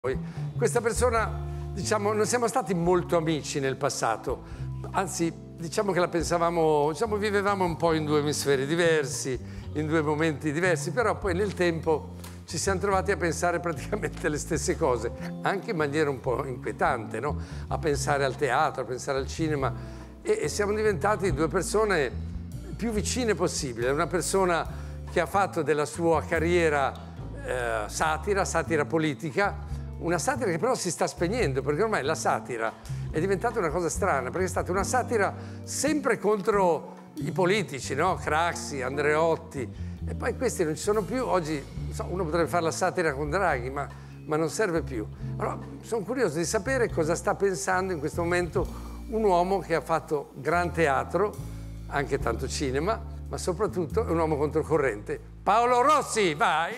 Questa persona, diciamo, non siamo stati molto amici nel passato, anzi, diciamo che la pensavamo, diciamo, vivevamo un po' in due emisferi diversi, in due momenti diversi, però poi nel tempo ci siamo trovati a pensare praticamente le stesse cose, anche in maniera un po' inquietante, no? A pensare al teatro, a pensare al cinema e siamo diventati due persone più vicine possibile. Una persona che ha fatto della sua carriera satira politica, una satira che però si sta spegnendo, perché ormai la satira è diventata una cosa strana, perché è stata una satira sempre contro i politici, no? Craxi, Andreotti, e poi questi non ci sono più. Oggi uno potrebbe fare la satira con Draghi, ma non serve più. Allora, sono curioso di sapere cosa sta pensando in questo momento un uomo che ha fatto gran teatro, anche tanto cinema, ma soprattutto è un uomo controcorrente. Paolo Rossi, vai!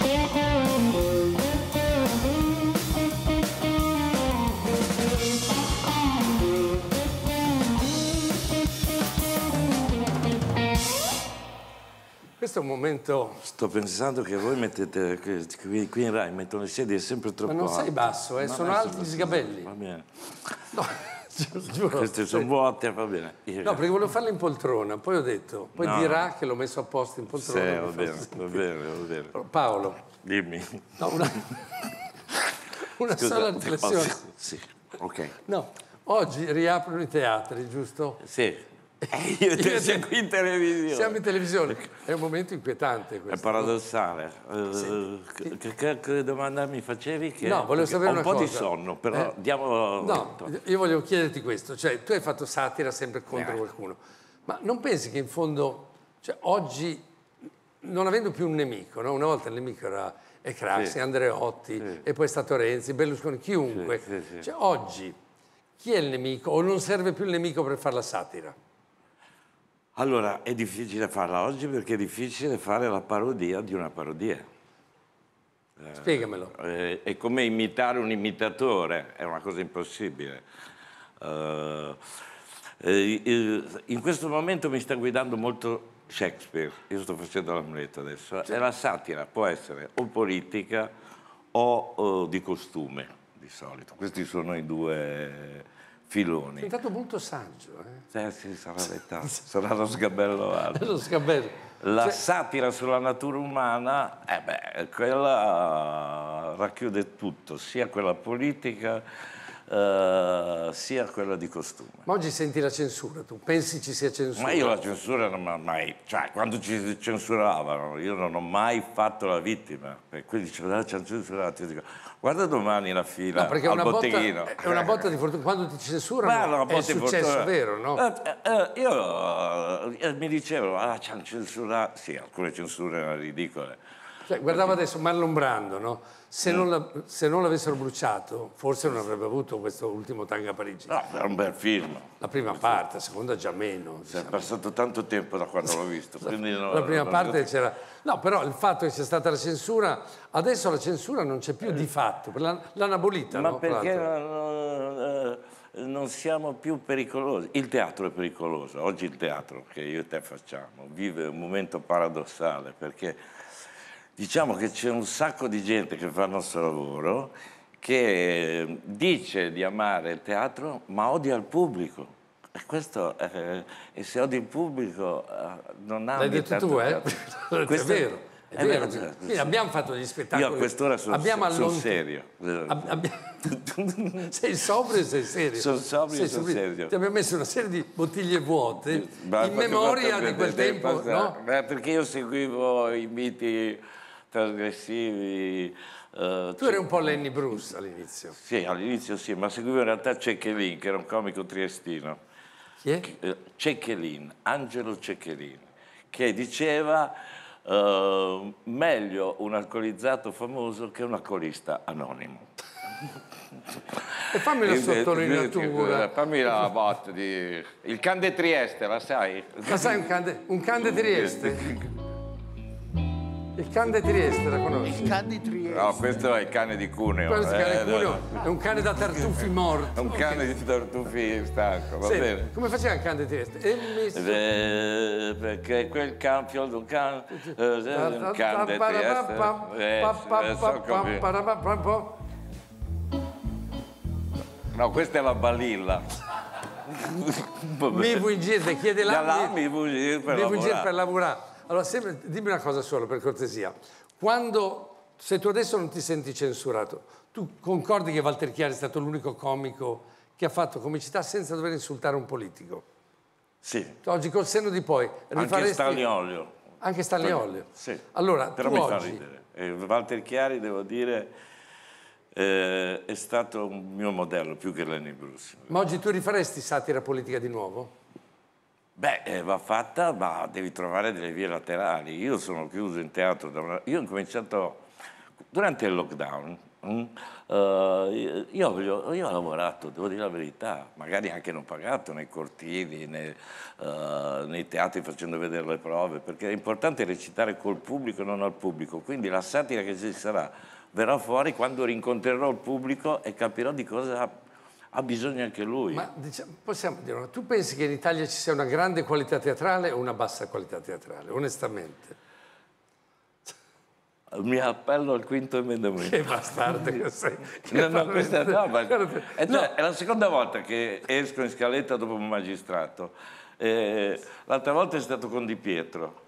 Questo è un momento... Sto pensando che voi mettete, qui in Rai mettono le sedie sempre troppo alte. Ma non sei basso, sono alti gli sgabelli. Va bene. No, giuro. Queste sono vuote, va bene. No, perché volevo farlo in poltrona, poi ho detto, poi no, dirà che l'ho messo apposta in poltrona. Sì, va bene. Paolo. Dimmi. No, una sola riflessione. Sì, ok. No, oggi riaprono i teatri, giusto? Sì. Io te siamo qui in televisione. Siamo in televisione. È un momento inquietante questo. È paradossale. Sì. Che domanda mi facevi? Che no, volevo sapere una cosa. Ho un po' di sonno, però diamo... No, io volevo chiederti questo. Cioè, tu hai fatto satira sempre contro qualcuno. Ma non pensi che in fondo, cioè, oggi, non avendo più un nemico, no? Una volta il nemico era Craxi, Andreotti, e poi è stato Renzi, Berlusconi, chiunque. Sì. Cioè, oggi, chi è il nemico? O non serve più il nemico per fare la satira? Allora, è difficile farla oggi perché è difficile fare la parodia di una parodia. Spiegamelo. È come imitare un imitatore, è una cosa impossibile. In questo momento mi sta guidando molto Shakespeare, io sto facendo l'Amleto adesso, e la satira può essere o politica o di costume, di solito. Questi sono i due filoni. È diventato molto saggio. Sì, sarà lo sgabello alto. Lo sgabello. La satira sulla natura umana, quella racchiude tutto, sia quella politica, sia quella di costume. Ma oggi senti la censura, tu pensi ci sia censura? Ma io la censura non ho mai, cioè quando ci censuravano, io non ho mai fatto la vittima, e quindi ci hanno censurato, io dico, guarda domani la fila al botteghino. È una botta di fortuna, quando ti censurano è successo vero, no? Io mi dicevo, ci hanno censurato, sì, alcune censure erano ridicole. Cioè, guardavo adesso Marlon Brando, no? Se non l'avessero bruciato, forse non avrebbe avuto questo ultimo Tanga a Parigi. No, era un bel film. La prima parte, la seconda già meno. È passato tanto tempo da quando l'ho visto. Quindi la prima parte c'era... No, però il fatto che sia stata la censura, adesso la censura non c'è più di fatto, l'hanno abolita. Ma no? Perché non siamo più pericolosi? Il teatro è pericoloso. Oggi il teatro che io e te facciamo vive un momento paradossale, perché diciamo che c'è un sacco di gente che fa il nostro lavoro che dice di amare il teatro ma odia il pubblico. E questo e se odi il pubblico non ha... L'hai detto tu, Questo è vero. È vero. Quindi abbiamo fatto gli spettacoli. Io a quest'ora sono serio. Sei sobrio e sei serio? Sono sobrio e sono serio. Ti abbiamo messo una serie di bottiglie vuote in memoria di quel tempo, no? Perché io seguivo i miti trasgressivi. Tu eri un po' Lenny Bruce all'inizio. Sì, all'inizio sì, ma seguivo in realtà Cecchelin, che era un comico triestino. Chi è? Cecchelin, Angelo Cecchelin, che diceva meglio un alcolizzato famoso che un alcolista anonimo. E fammi una sottolineatura. Fammi la botta di... Il Can de Trieste, la sai? La sai un Can de Trieste? Il Can de Trieste, la conosci? Il Can di Trieste. No, questo è il cane di Cuneo. Questo è il cane di Cuneo, è un cane da tartufi morto. È un cane di tartufi stanco, va bene. Come faceva il Can de Trieste? Perché quel campio di un can de Trieste. No, questa è la balilla. Mi vuoi in giro, chiede là, mi vuoi in giro per lavorare. Allora, dimmi una cosa solo, per cortesia. Se tu adesso non ti senti censurato, tu concordi che Walter Chiari è stato l'unico comico che ha fatto comicità senza dover insultare un politico? Sì. Oggi col senno di poi rifaresti... Anche Stanley Olio. Anche Stanley Olio? Sì. Allora, però tu mi oggi... fa ridere. E Walter Chiari, devo dire, è stato un mio modello più che Lenny Bruce. Ma oggi tu rifaresti satira politica di nuovo? Beh, va fatta, ma devi trovare delle vie laterali. Io sono chiuso in teatro io ho cominciato durante il lockdown. Io ho lavorato, devo dire la verità, magari anche non pagato, nei cortili, nei teatri facendo vedere le prove, perché è importante recitare col pubblico e non al pubblico. Quindi la satira che ci sarà verrà fuori quando rincontrerò il pubblico e capirò di cosa ha bisogno anche lui. Ma possiamo dire, tu pensi che in Italia ci sia una grande qualità teatrale o una bassa qualità teatrale, onestamente? Mi appello al quinto emendamento. Che bastardo che sei. È la seconda volta che esco in scaletta dopo un magistrato. L'altra volta è stato con Di Pietro.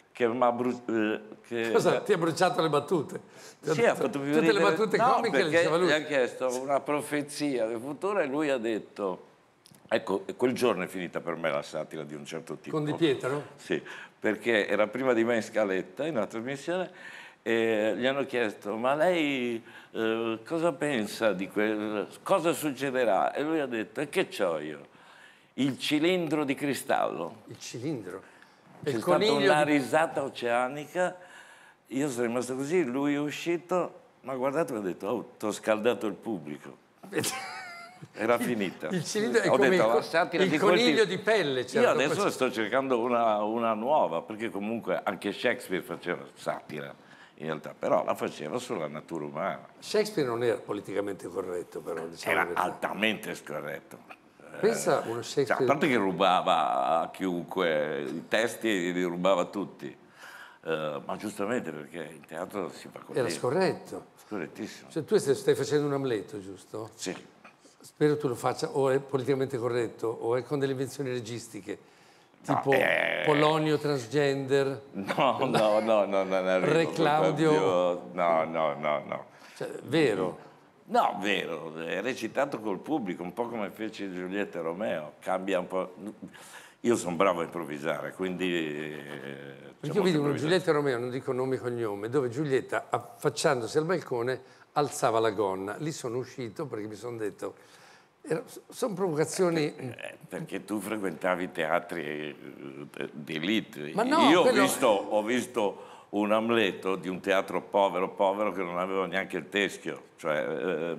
Cosa? Ti ha bruciato le battute? Sì, ha fatto più tutte le battute comiche le diceva lui. Gli ha chiesto una profezia del futuro e lui ha detto... Ecco, quel giorno è finita per me la satira di un certo tipo. Con Di Pietro? Sì, perché era prima di me in scaletta, in una trasmissione, e gli hanno chiesto, ma lei cosa pensa di cosa succederà? E lui ha detto, e che c'ho io? Il cilindro di cristallo. Il cilindro? C'è stata una risata oceanica, io sono rimasto così, lui è uscito, mi ha guardato e mi ha detto, oh, ti ho scaldato il pubblico. Era finita. Il cilindro è ho come detto, il coniglio di pelle. Certo. Io adesso sto cercando una nuova, perché comunque anche Shakespeare faceva satira, in realtà, però la faceva sulla natura umana. Shakespeare non era politicamente corretto, però. Diciamo era altamente scorretto. Pensa uno Shakespeare... Cioè, a parte che rubava a chiunque i testi, li rubava tutti. Ma giustamente perché in teatro si fa così. Era scorretto. Scorrettissimo. Cioè, tu stai facendo un Amleto, giusto? Sì. Spero tu lo faccia, o è politicamente corretto, o è con delle invenzioni registiche, tipo Polonio transgender. No, Re Claudio. No. Cioè, vero? No, vero, è recitato col pubblico, un po' come fece Giulietta Romeo, cambia un po'. Io sono bravo a improvvisare, quindi... Perché io vidi una Giulietta Romeo, non dico nome e cognome, dove Giulietta, affacciandosi al balcone, alzava la gonna. Lì sono uscito perché mi sono detto... sono provocazioni... Perché tu frequentavi teatri di elite. Ma no, io ho visto un Amleto di un teatro povero che non aveva neanche il teschio. Cioè...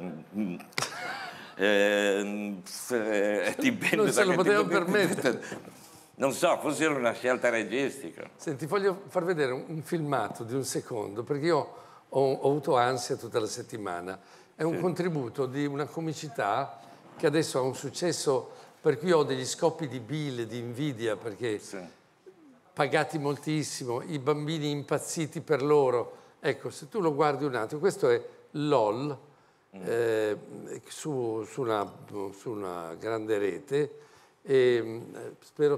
dipende non se lo potevano permettere. Non so, forse era una scelta registica. Senti, voglio far vedere un filmato di un secondo, perché io ho avuto ansia tutta la settimana. È un contributo di una comicità che adesso ha un successo per cui ho degli scoppi di bile, di invidia, perché pagati moltissimo, i bambini impazziti per loro. Ecco, se tu lo guardi un attimo, questo è LOL, su una grande rete, e spero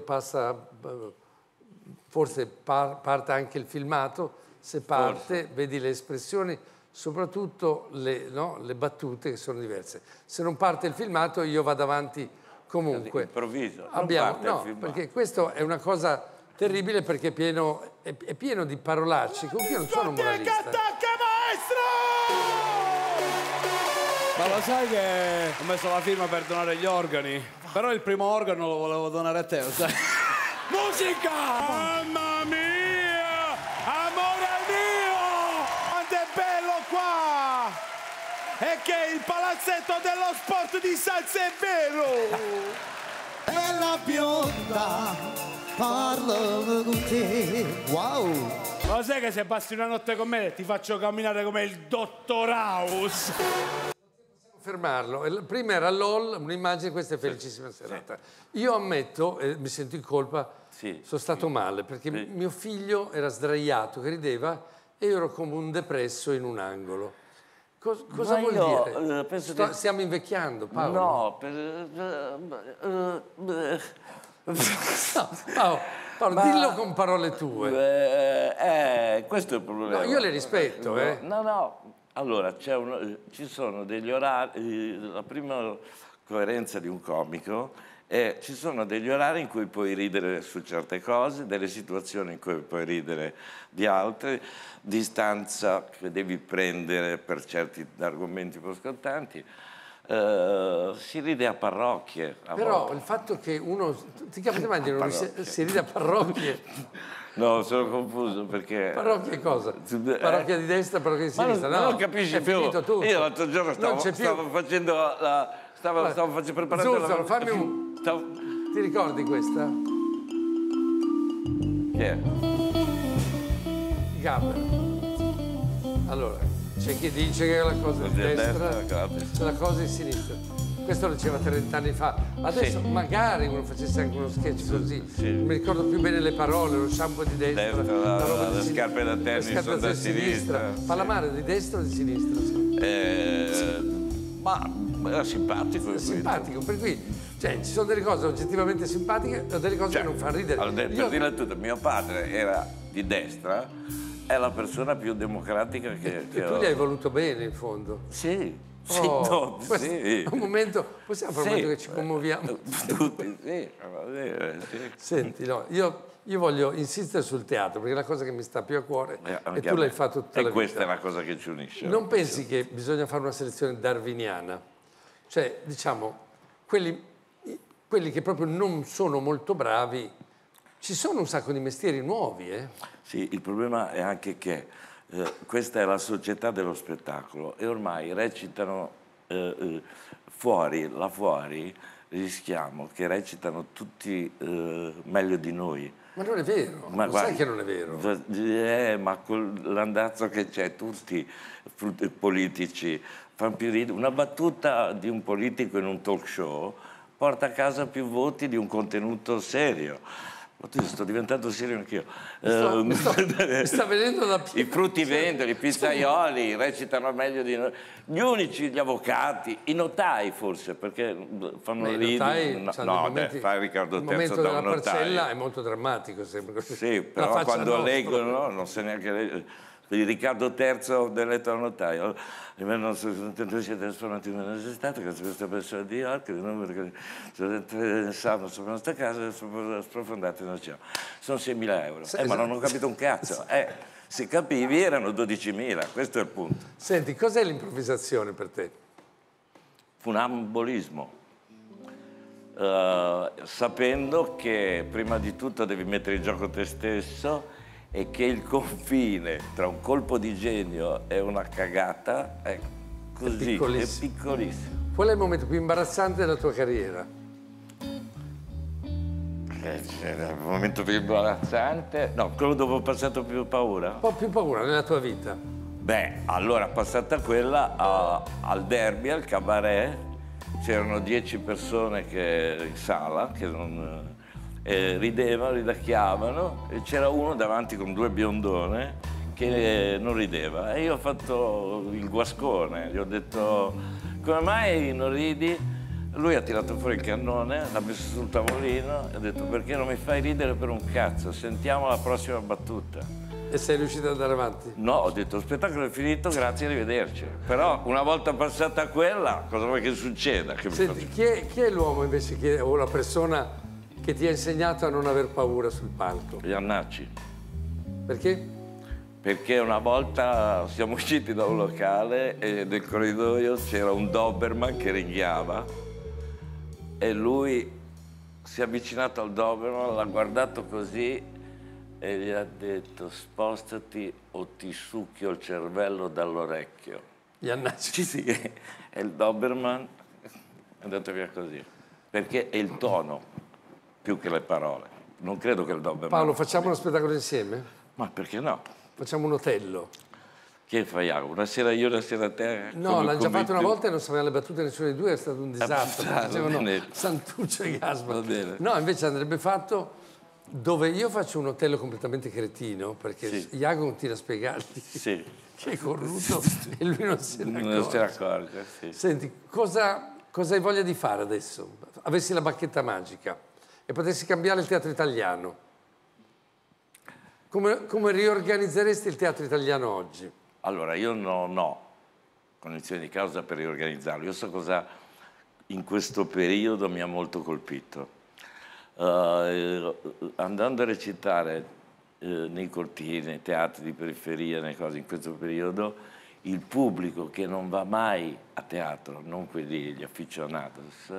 forse parta anche il filmato, se parte vedi le espressioni, soprattutto le battute che sono diverse. Se non parte il filmato io vado avanti comunque. Improvviso. Perché questo è una cosa terribile, perché è pieno di parolacce, con cui io non sono moralista. Attacca maestro! Ma lo sai che ho messo la firma per donare gli organi? Però il primo organo lo volevo donare a te, lo sai? Musica! Mamma mia! Amore mio! Quanto è bello qua! È che il palazzetto dello sport di Salza è vero! Bella bionda, parlo con te, wow! Ma lo sai che se passi una notte con me ti faccio camminare come il Dottor House? Fermarlo. Prima era LOL, un'immagine, questa è Felicissima Serata. Io ammetto, e mi sento in colpa, sono stato male, perché mio figlio era sdraiato, che rideva, e io ero come un depresso in un angolo. Cosa vuol dire? Penso Stiamo invecchiando, Paolo. No, No, Paolo, dillo con parole tue. questo è il problema. No, io le rispetto, No. Allora, ci sono degli orari, la prima coerenza di un comico è ci sono degli orari in cui puoi ridere su certe cose, delle situazioni in cui puoi ridere di altre, distanza che devi prendere per certi argomenti più scottanti. Si ride a parrocchie. Però il fatto che uno... Ti capita mai di non si ride a parrocchie? No, sono confuso perché... Parrocchia cosa? Parrocchia di destra, parrocchia di sinistra? Ma non capisci più. Finito tutto. Io l'altro giorno stavo facendo preparando Zuzzolo, fammi un... Ti ricordi questa? Chi è? Gabber. Allora, c'è chi dice che la cosa è di destra, c'è la cosa di sinistra. Questo lo diceva 30 anni fa. Adesso magari uno facesse anche uno sketch così. Non mi ricordo più bene le parole, lo shampoo di destra, la roba le scarpe da tennis sono da sinistra. Palamare di destra o di sinistra? Ma era simpatico. È simpatico, per cui cioè, ci sono delle cose oggettivamente simpatiche e delle cose che non fanno ridere. Allora, per dirla tutta, mio padre era di destra, è la persona più democratica che tu gli hai voluto bene in fondo. Sì. Sì, È un momento, possiamo fare un momento che ci commuoviamo. Tutti, sì. Senti, no, io voglio insistere sul teatro perché è la cosa che mi sta più a cuore e tu l'hai fatto tutta la vita. E questa è la cosa che ci unisce. Non pensi che bisogna fare una selezione darwiniana? Cioè, diciamo, quelli che proprio non sono molto bravi, ci sono un sacco di mestieri nuovi, Sì, il problema è anche che questa è la società dello spettacolo e ormai recitano fuori rischiamo che recitano tutti meglio di noi. Ma non è vero, sai che non è vero. Ma con l'andazzo che c'è, tutti politici fanno più ridere. Una battuta di un politico in un talk show porta a casa più voti di un contenuto serio. Sto diventando serio anch'io. Mi sta venendo da più. I fruttivendoli, i pizzaioli recitano meglio di noi. Gli unici, gli avvocati, i notai forse, perché fanno ridere. Fai Riccardo III. Il momento della parcella è molto drammatico, sembra così. Sì, però quando leggono, non so neanche leggere. Riccardo III del letto al notaio, non siete trasformati in una estate, questa persona di York, sanno sopra questa casa, sprofondate non c'è. Sono 6.000 euro. Ma non ho capito un cazzo. Se capivi erano 12.000, questo è il punto. Senti, cos'è l'improvvisazione per te? Funambolismo. Sapendo che prima di tutto devi mettere in gioco te stesso e che il confine tra un colpo di genio e una cagata è così, è piccolissimo. Qual è il momento più imbarazzante della tua carriera? Il momento più imbarazzante? No, quello dove ho passato più paura. Un po' più paura nella tua vita? Beh, allora passata quella al derby, al cabaret, c'erano 10 persone in sala che non... ridevano, ridacchiavano e c'era uno davanti con 2 biondone che non rideva e io ho fatto il guascone, gli ho detto come mai non ridi? Lui ha tirato fuori il cannone, l'ha messo sul tavolino e ha detto perché non mi fai ridere per un cazzo, sentiamo la prossima battuta. E sei riuscito ad andare avanti? No, ho detto lo spettacolo è finito, grazie, arrivederci. Però una volta passata quella, cosa vuoi che succeda? Senti, chi è l'uomo invece o la persona che ti ha insegnato a non aver paura sul palco? Iannacci. Perché? Perché una volta siamo usciti da un locale e nel corridoio c'era un Doberman che ringhiava e lui si è avvicinato al Doberman, l'ha guardato così e gli ha detto spostati o ti succhio il cervello dall'orecchio. Iannacci? Sì, e il Doberman è andato via così, perché è il tono più che le parole. Non credo che il Doberman... Paolo, facciamo uno spettacolo insieme? Ma perché no? Facciamo un Otello. Che fai? Una sera io, una sera te? No, l'hanno già fatto una volta e non sapevano le battute nessuno dei due, è stato un disastro. Facevano Santuccio e Gaspar. No, invece andrebbe fatto dove io faccio un Otello completamente cretino, perché Iago continua a spiegargli che è corrutto e lui non se ne accorge. Non se ne accorge, sì. Senti, cosa hai voglia di fare adesso? Avessi la bacchetta magica e potessi cambiare il teatro italiano, come riorganizzeresti il teatro italiano oggi? Allora, io non ho condizioni di causa per riorganizzarlo. Io so cosa in questo periodo mi ha molto colpito. Andando a recitare nei cortili, nei teatri di periferia, nelle cose in questo periodo, il pubblico che non va mai a teatro, non quelli, gli aficionados,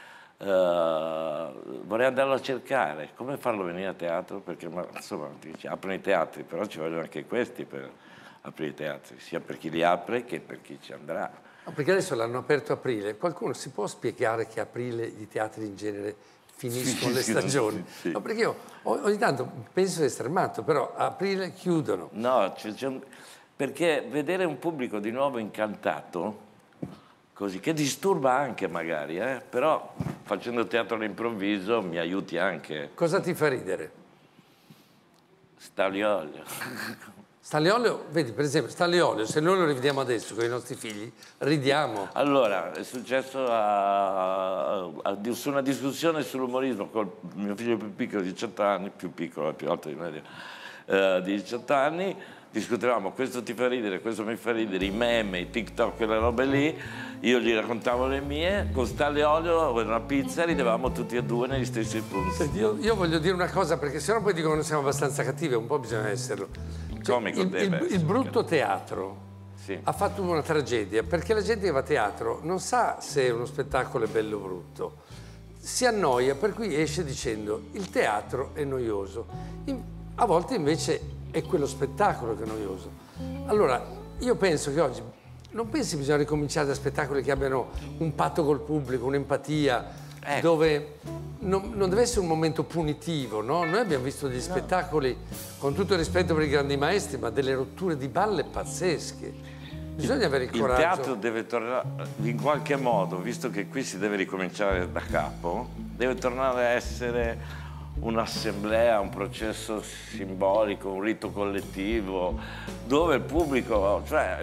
vorrei andarlo a cercare. Come farlo venire a teatro? Perché insomma, aprono i teatri, però ci vogliono anche questi per aprire i teatri, sia per chi li apre che per chi ci andrà. No, perché adesso l'hanno aperto a aprile. Qualcuno si può spiegare che a aprile i teatri in genere finiscono le stagioni? Sì. No, perché io ogni tanto penso di essere matto, però a aprile chiudono. No, perché vedere un pubblico di nuovo incantato, così, che disturba anche magari, però facendo teatro all'improvviso mi aiuti anche. Cosa ti fa ridere? Stagliolio. Stagliolio, vedi per esempio, Stagliolio, se noi lo rivediamo adesso con i nostri figli, ridiamo. Allora, è successo su una discussione sull'umorismo con mio figlio più piccolo di 18 anni, più piccolo, più alto di me, di 18 anni, discutevamo questo ti fa ridere, questo mi fa ridere, i meme, i TikTok, quelle robe lì, io gli raccontavo le mie, con Stagliolio, una pizza, ridevamo tutti e due negli stessi punti. Senti, io voglio dire una cosa, perché sennò poi dicono che noi siamo abbastanza cattivi, un po' bisogna esserlo. Comico Il brutto teatro sì. ha fatto una tragedia, perché la gente che va a teatro non sa se uno spettacolo è bello o brutto, si annoia, per cui esce dicendo il teatro è noioso. A volte invece è quello spettacolo che è noioso. Allora, io penso che oggi, non pensi che bisogna ricominciare da spettacoli che abbiano un patto col pubblico, un'empatia, dove non deve essere un momento punitivo, no? Noi abbiamo visto degli spettacoli, con tutto il rispetto per i grandi maestri, ma delle rotture di balle pazzesche. Bisogna avere il coraggio. Il teatro deve tornare, in qualche modo, visto che qui si deve ricominciare da capo, deve tornare a essere un'assemblea, un processo simbolico, un rito collettivo, dove il pubblico, cioè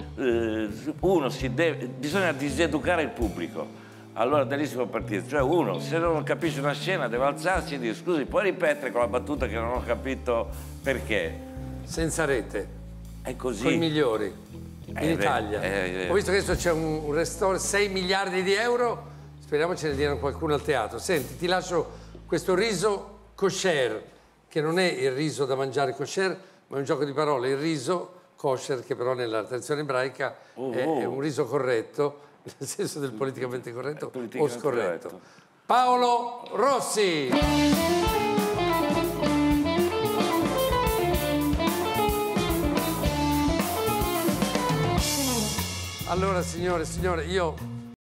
bisogna diseducare il pubblico. Allora da lì si può partire, cioè uno se non capisce una scena deve alzarsi e dire scusi, puoi ripetere con la battuta che non ho capito perché? Senza rete, È così. con i migliori in Italia. Ho visto che adesso c'è un restaurant, 6 miliardi di euro, speriamo ce ne diano qualcuno al teatro. Senti, ti lascio questo riso kosher, che non è il riso da mangiare kosher, ma è un gioco di parole, il riso kosher, che però nella tradizione ebraica è un riso corretto, nel senso del politicamente corretto o scorretto. Corretto. Paolo Rossi. Allora, signore e signori, io